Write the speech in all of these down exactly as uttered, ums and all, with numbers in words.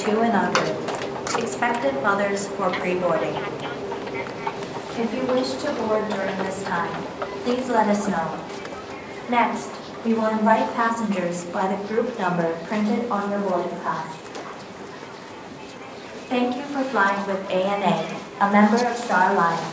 two and under. Expected mothers for pre-boarding. If you wish to board during this time, please let us know. Next, we will invite passengers by the group number printed on your boarding pass. Thank you for flying with A N A, a member of Star Alliance.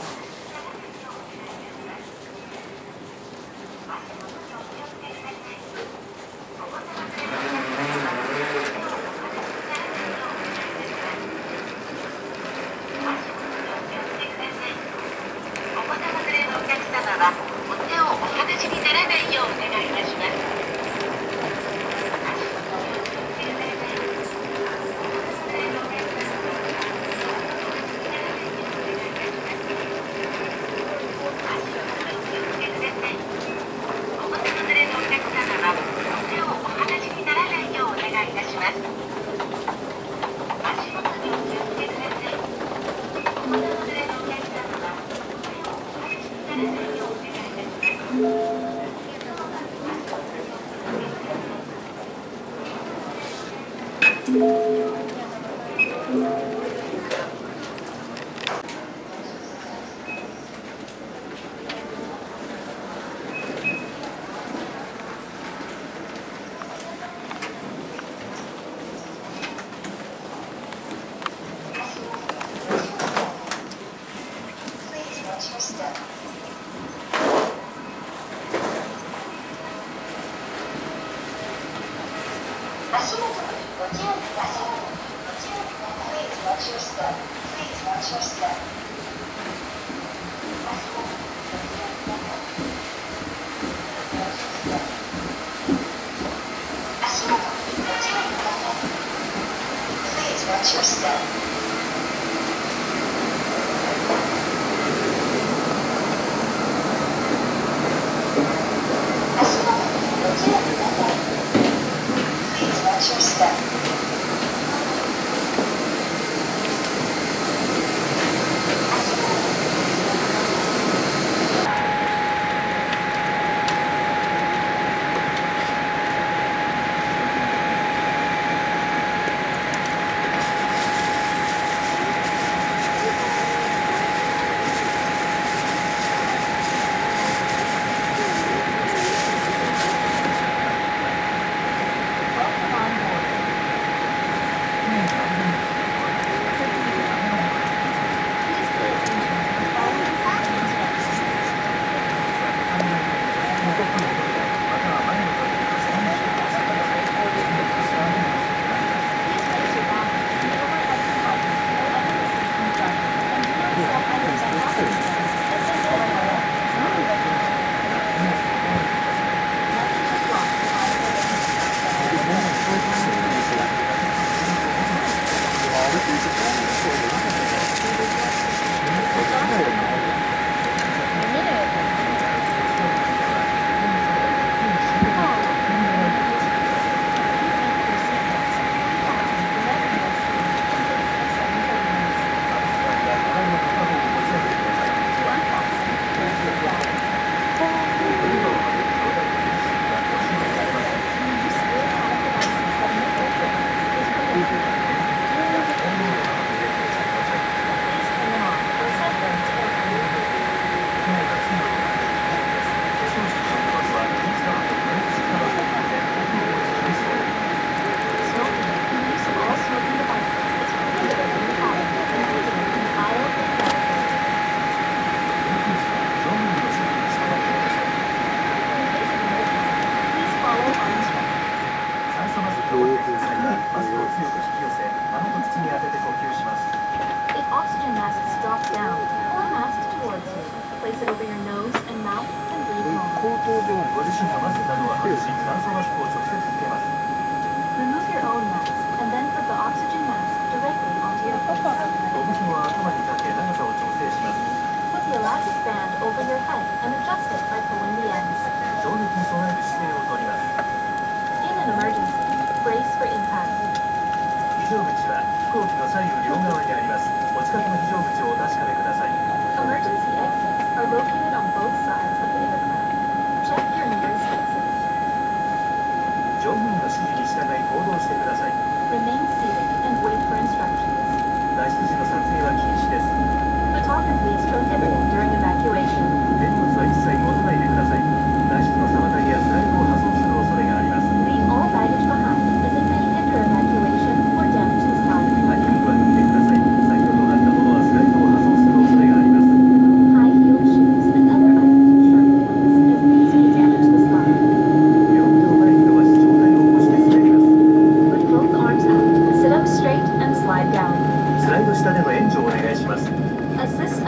Remain seated and wait for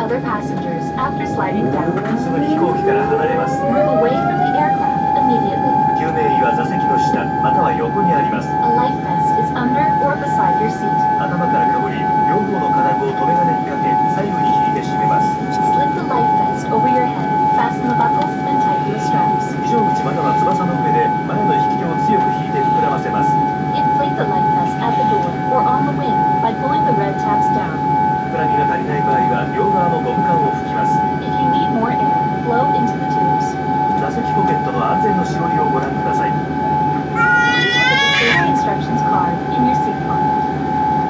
other passengers after sliding down. すぐに飛行機から離れます。 Move away from the aircraft immediately. 救命衣は座席の下または横にあります。 A life vest is under or beside your seat. 頭からかぶり、両方の金具を留め金にかけ、左右に引いて締めます。 Slip the life vest over your head, fasten the buckles, and tighten the straps. 非常口または翼の上で前の引き手を強く引いて膨らませます。 Inflate the life vest at the door or on the wing by pulling the red tabs down. 膨らみが足りない場合は両側のゴム管を吹きます。 If you need more air, blow into the tubes. 座席ポケットの安全のしおりをご覧ください。 Please look at the safety instructions card in your seat pocket.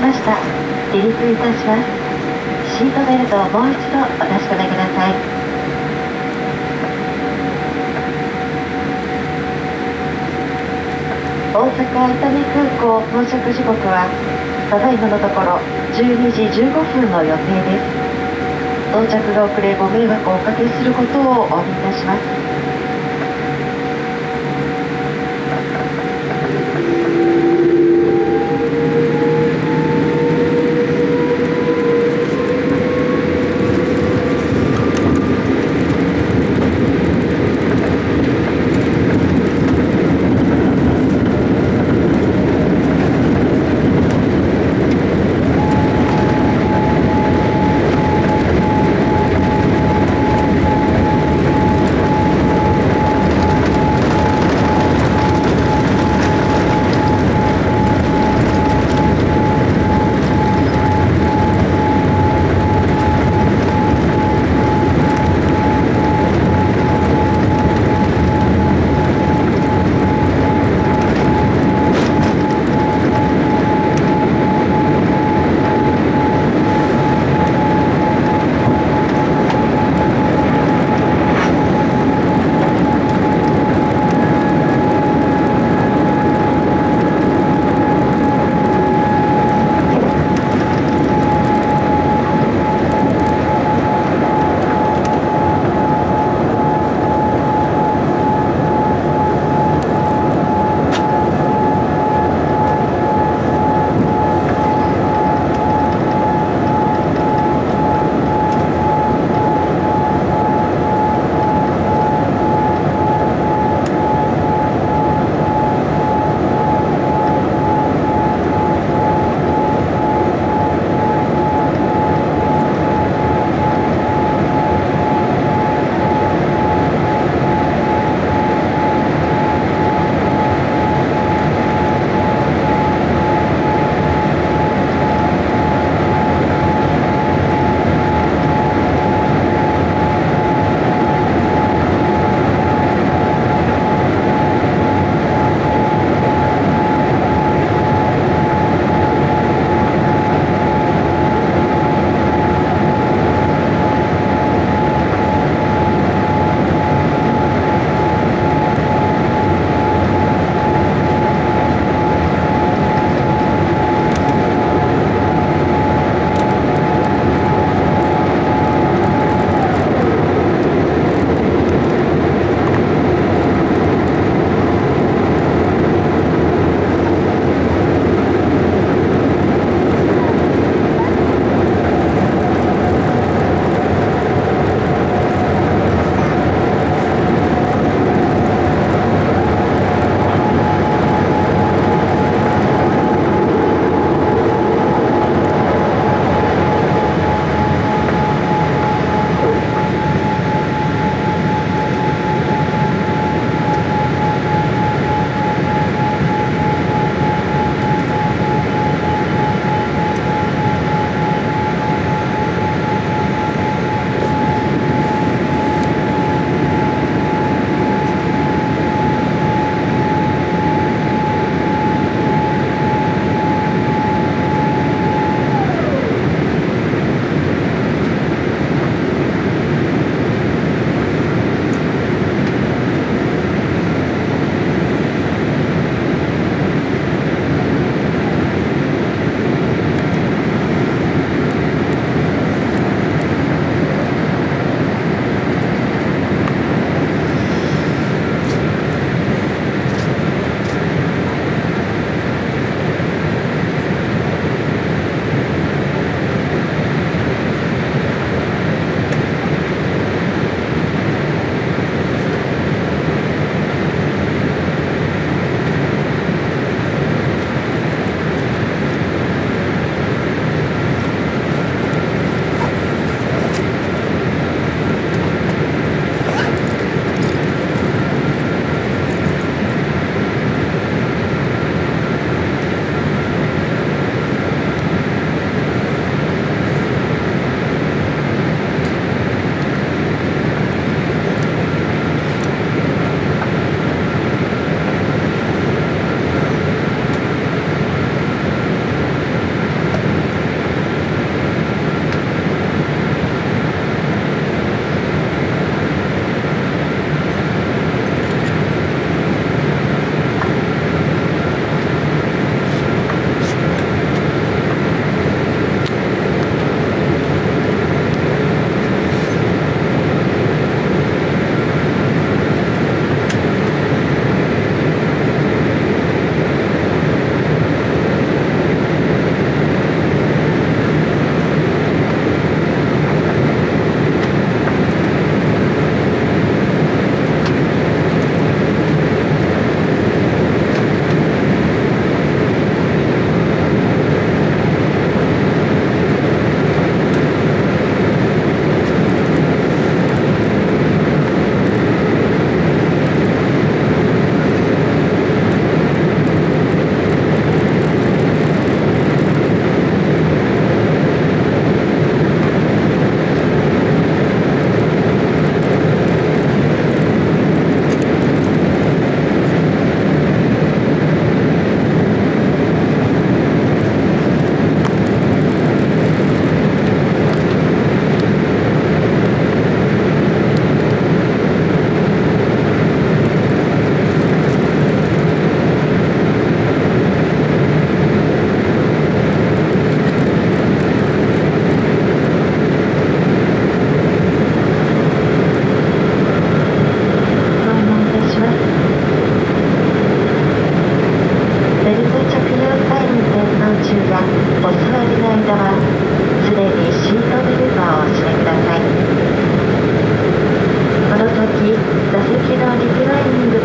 ました。離陸いたします。シートベルトをもう一度お確かめください。大阪伊丹空港到着時刻はただいまのところじゅうにじじゅうごふんの予定です。到着が遅れご迷惑をおかけすることをお詫びいたします。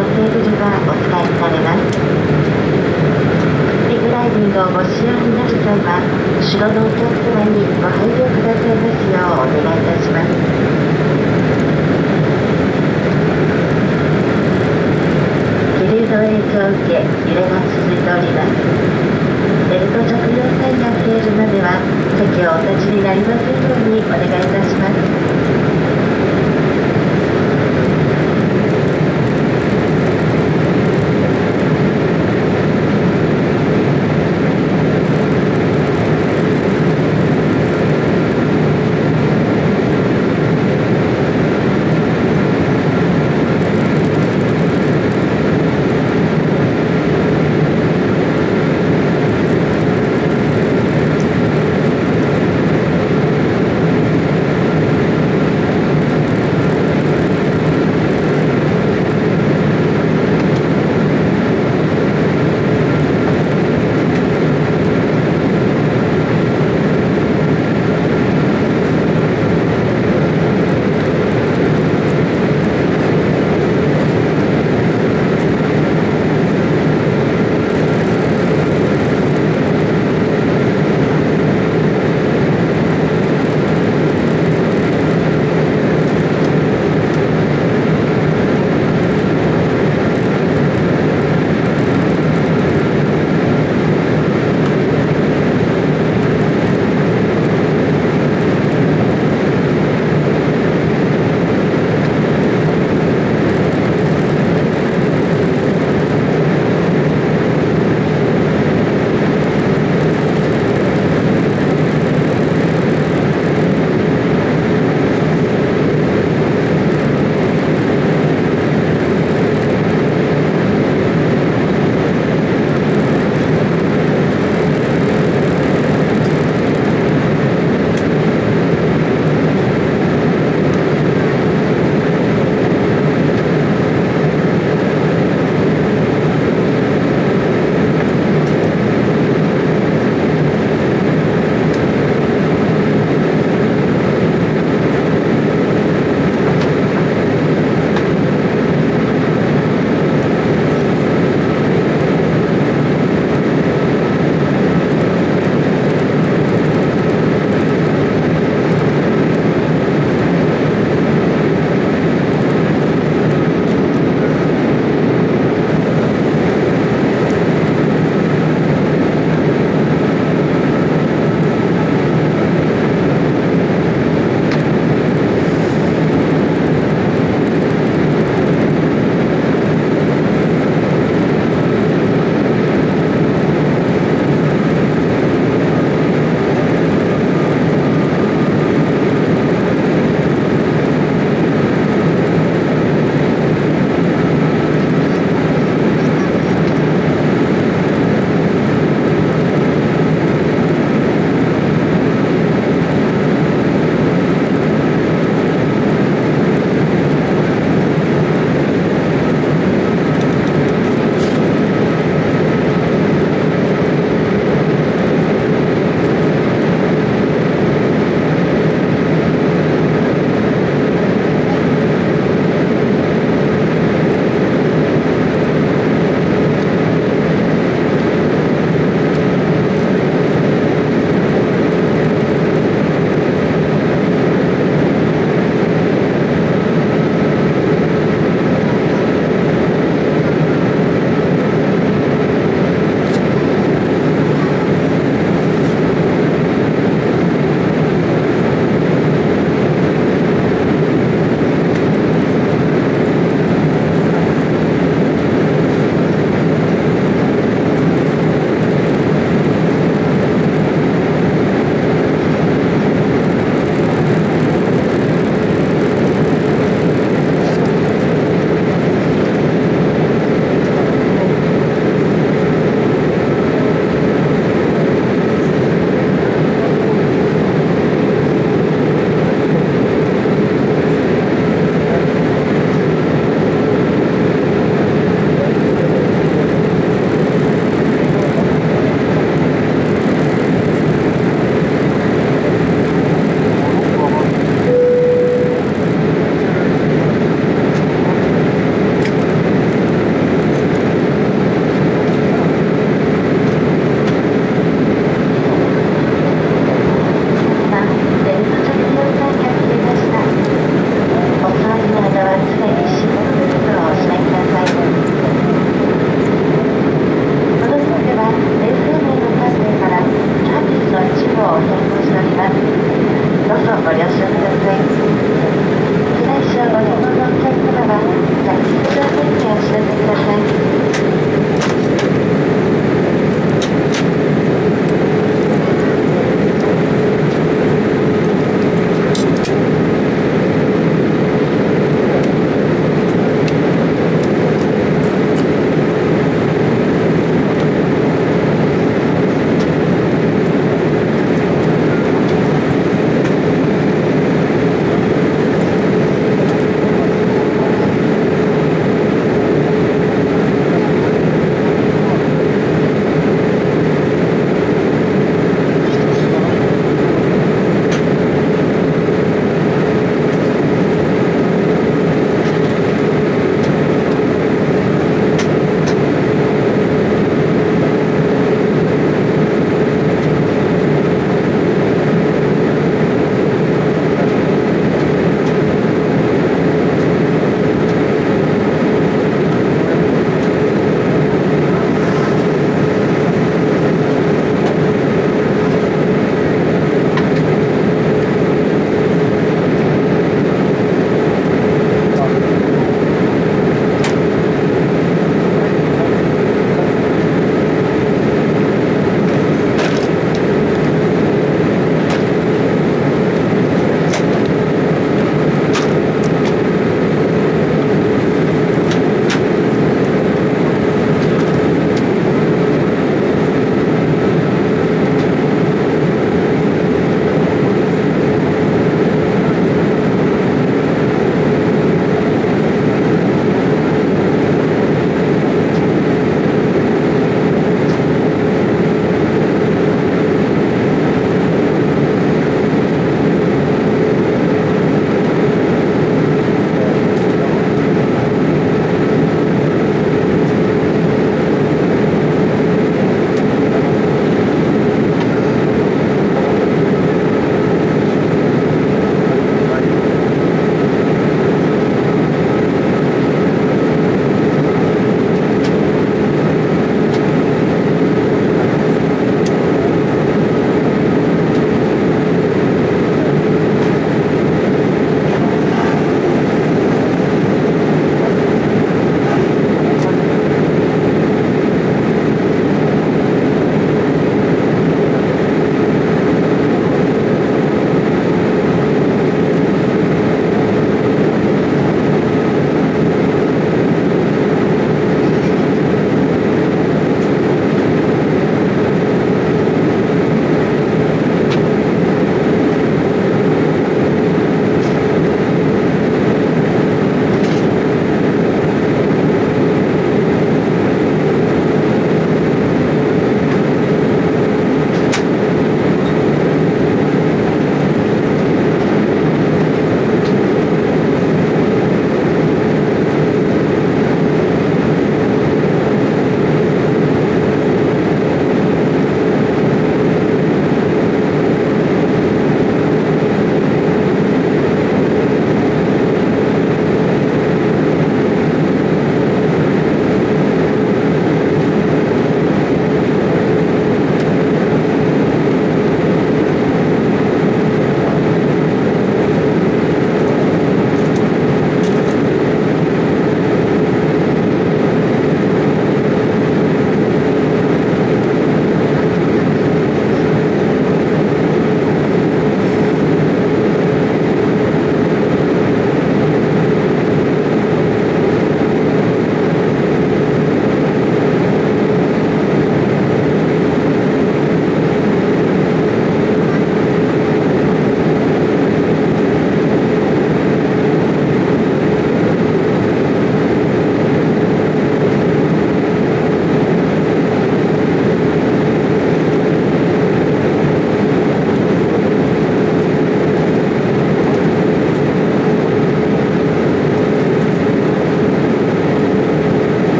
テーブルがお使いになれます。リクライニングをご使用になる際は、後ろのお客様にご配慮くださいますようお願いいたします。気流の影響を受け、揺れが続いております。ベルト着用サインが切れるまでは、席をお立ちになりませんようにお願いいたします。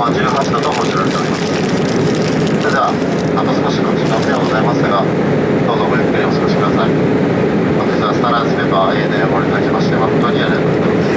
はじゅうはちどと報じられております。それではあと少しの時間ではございますが、どうぞごゆっくりお過ごしください。本日はスターランスメンバー A でご覧いただきまして誠にありがとうございます。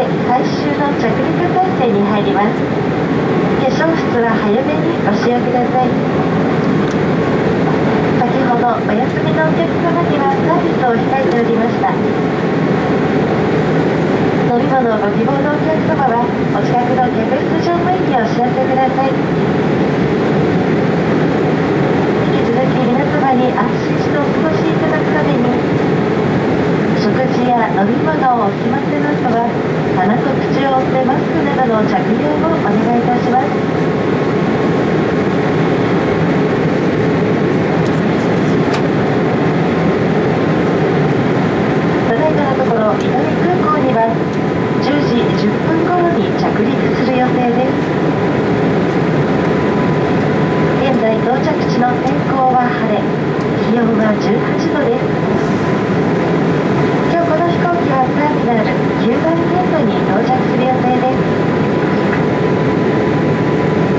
て最終の着陸態勢に入ります。化粧室は早めにご使用ください。先ほどお休みのお客様にはサービスを控えておりました。飲み物をご希望のお客様はお近くの客室乗務員にお知らせください。引き続き皆様に安心してお過ごしいただくために、食事や飲み物をお済ませの後は鼻と口を覆ってマスクなどの着用をお願いいたします。ただいまのところ伊丹空港にはじゅうじじゅっぷん頃に着陸する予定です。現在到着地の天候は晴れ、気温はじゅうはちどです。今日この飛行機はターミナルきゅうばんゲートに到着する予定です。 た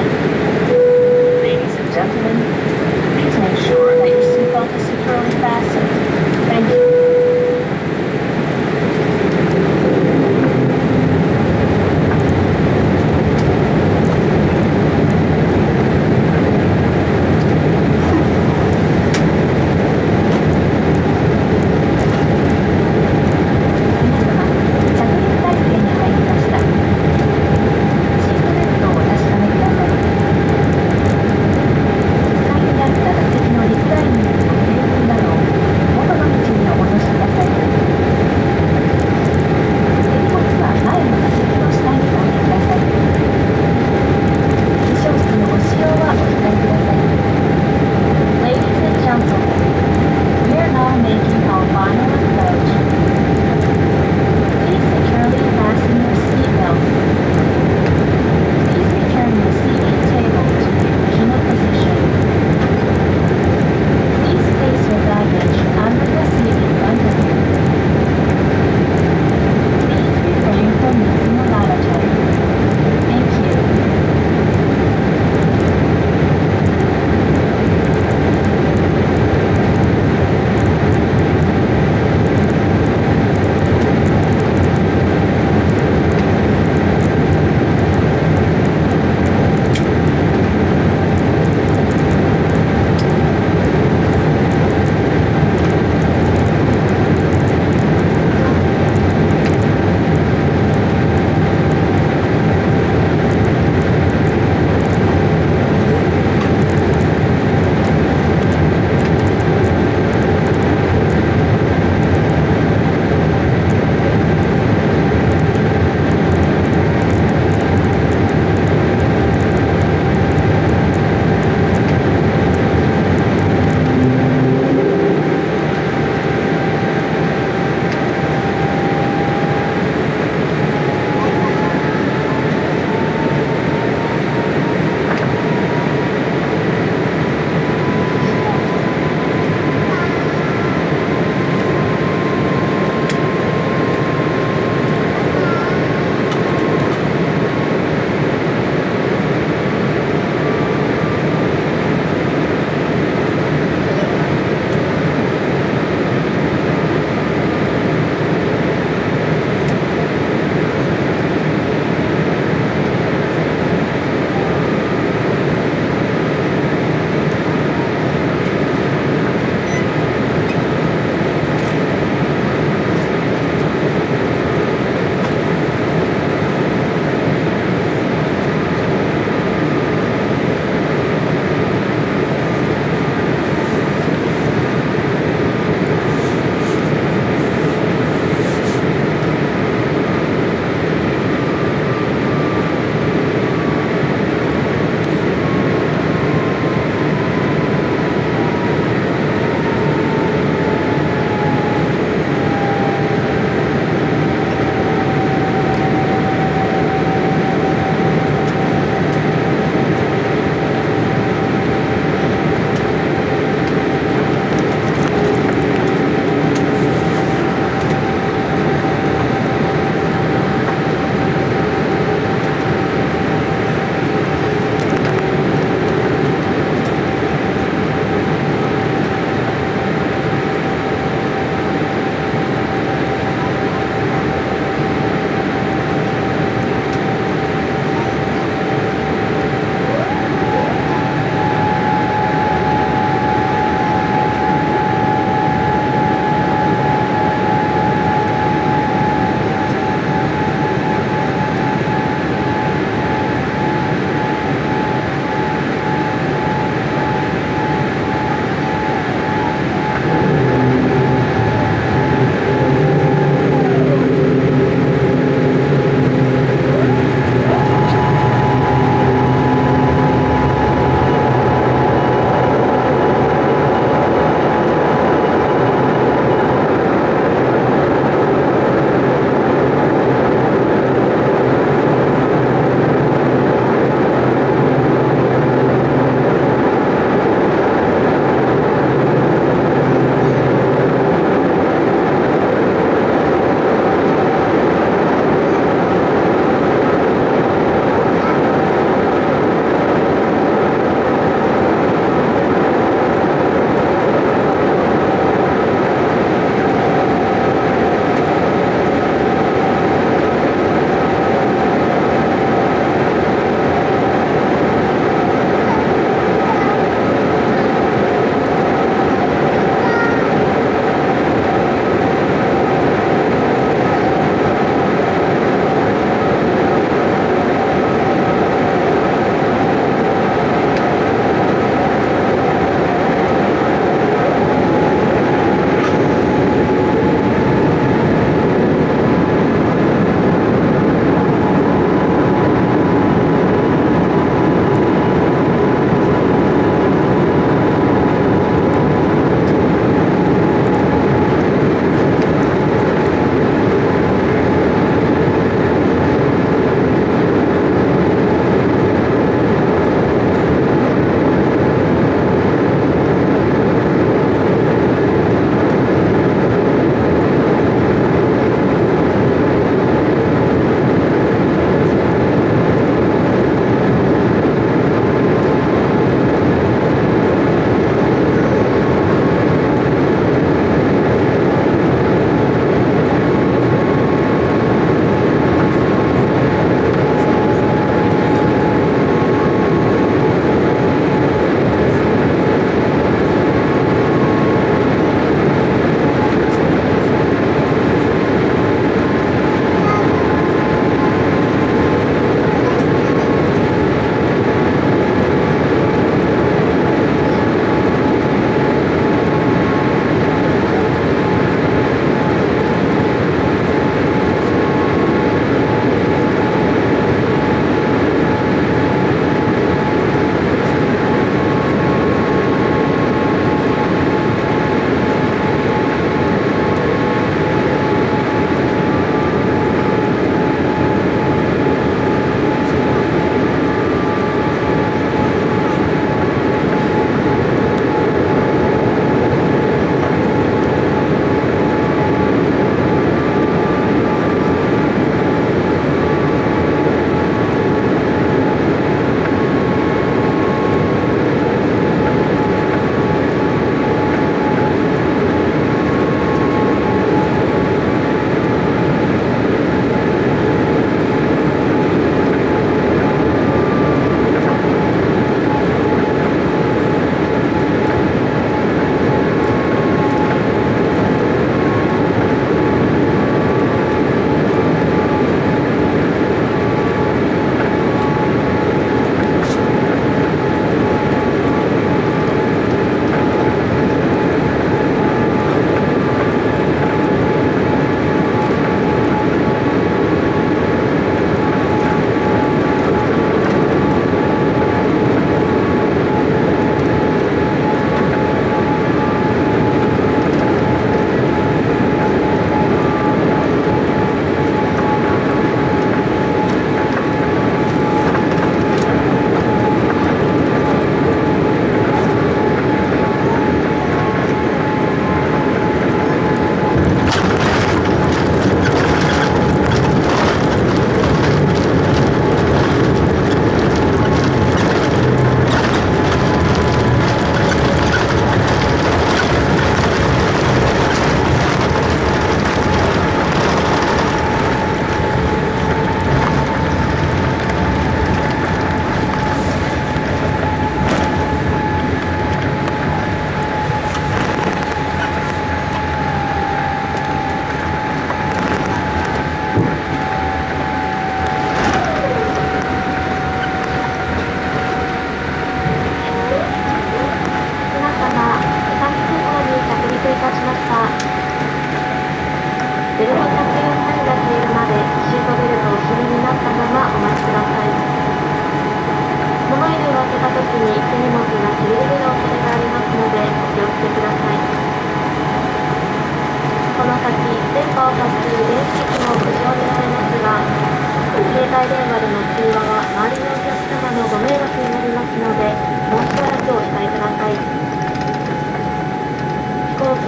Ladies and gentlemen, please make sure that your seatbelt is securely fastened. Thank you. 着陸体験に入りました。シートベルトをお確かめください。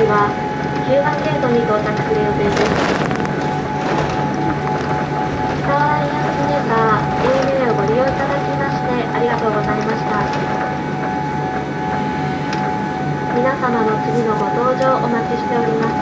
はきゅうばんゲートに到着する予定です。スターアライアンスメーカー エーエヌエー をご利用いただきましてありがとうございました。皆様の次のご搭乗お待ちしております。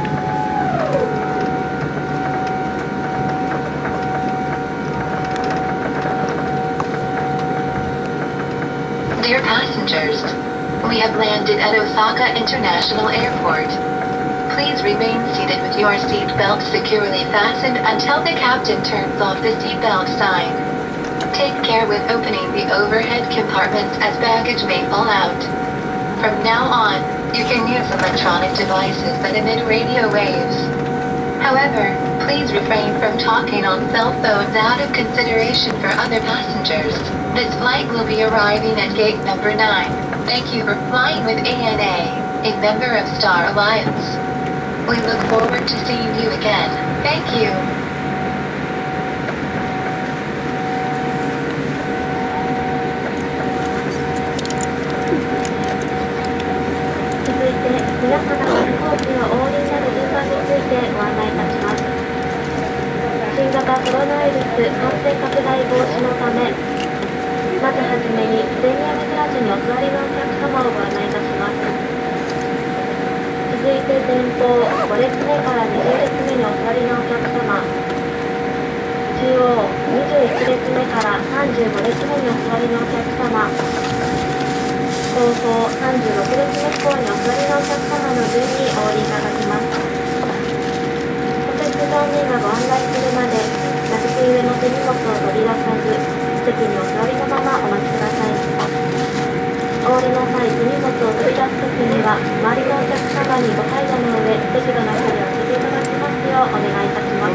Dear passengers, we have landed at Osaka International Airport. Please remain seated with your seatbelt securely fastened until the captain turns off the seatbelt sign. Take care with opening the overhead compartments as baggage may fall out. From now on, you can use electronic devices that emit radio waves. However, please refrain from talking on cell phones out of consideration for other passengers. This flight will be arriving at gate number nine. Thank you for flying with A N A, a member of Star Alliance. We look forward to seeing you again. Thank you. 続いて、皆様が飛行機のお降りになる順番についてご案内いたします。新型コロナウイルス感染拡大防止のため、まずはじめにプレミアムクラスにお座りのお客様をご案内いたします。続いて前方ご列目からにじゅう列目にお座りのお客様、中央にじゅういち列目からさんじゅうご列目にお座りのお客様、後方さんじゅうろく列目以降にお座りのお客様の順にお降りいただきます。お手伝い人がご案内するまで座席上の手荷物を取り出さず席にお座りのままお待ちください。お降りの際、手荷物を取り出すときには周りのお客様にご配慮の上適度な距離を空けていただきますようお願いいたします。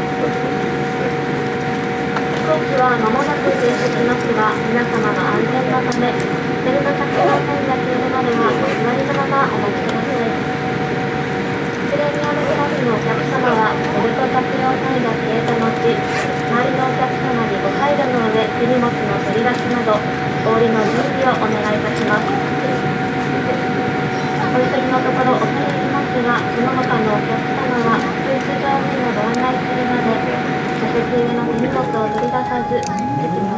飛行機は間もなく停止しますが、皆様の安全のためベルト着用サインが消えるまではお座りのままお待ちください。プレミアムクラスのお客様はベルト着用サインが消えた後、周りのお客様にご配慮の上手荷物の取り出しなどお降りの準備をお願いいたします。お急ぎのところ恐れ入りますが、その他のお客様はスーツ乗務員のご案内するまで座席上の手荷物を取り出さず席に